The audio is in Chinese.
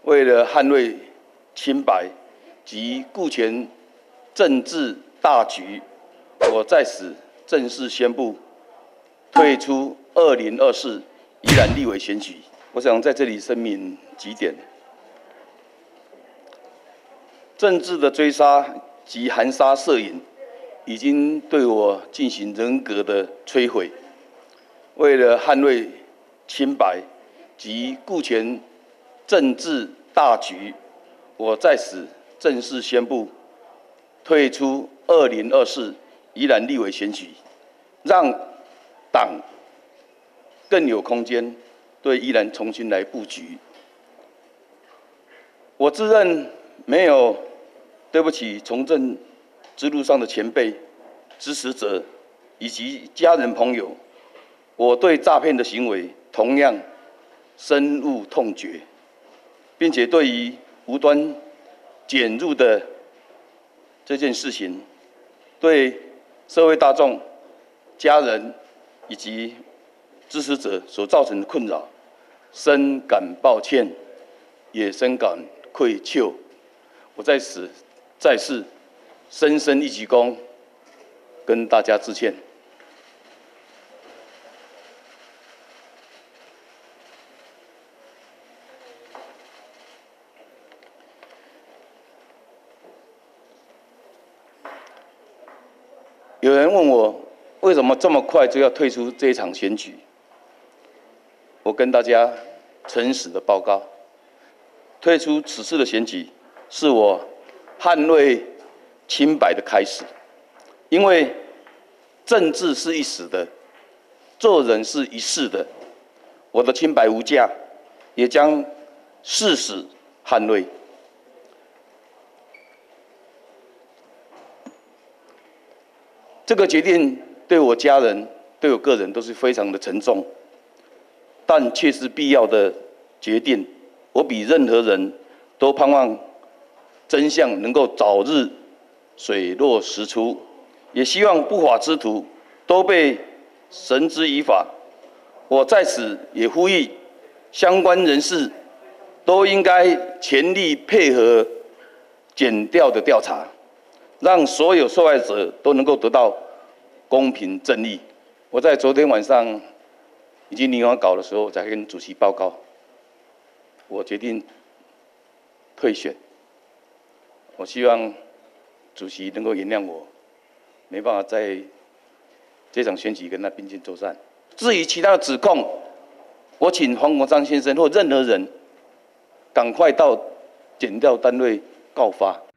为了捍卫清白及顾全政治大局，我在此正式宣布退出2024宜兰立委选举。我想在这里声明几点：政治的追杀及含沙射影，已经对我进行人格的摧毁。为了捍卫清白及顾全政治大局，我在此正式宣布退出2024宜兰立委选举，让党更有空间对宜兰重新来布局。我自认没有对不起从政之路上的前辈、支持者以及家人朋友，我对诈骗的行为同样深恶痛绝，并且对于无端卷入的这件事情，对社会大众、家人以及支持者所造成的困扰，深感抱歉，也深感愧疚。我在此再次深深一鞠躬，跟大家致歉。有人问我为什么这么快就要退出这一场选举？我跟大家诚实的报告，退出此次的选举是我捍卫清白的开始。因为政治是一时的，做人是一世的，我的清白无价，也将誓死捍卫。这个决定对我家人、对我个人都是非常的沉重，但却是必要的决定。我比任何人都盼望真相能够早日水落石出，也希望不法之徒都被绳之以法。我在此也呼吁相关人士都应该全力配合检调的调查，让所有受害者都能够得到公平正义。我在昨天晚上已经拟完稿的时候，才跟主席报告，我决定退选。我希望主席能够原谅我，没办法在这场选举跟他并肩作战。至于其他的指控，我请黄国昌先生或任何人赶快到检调单位告发。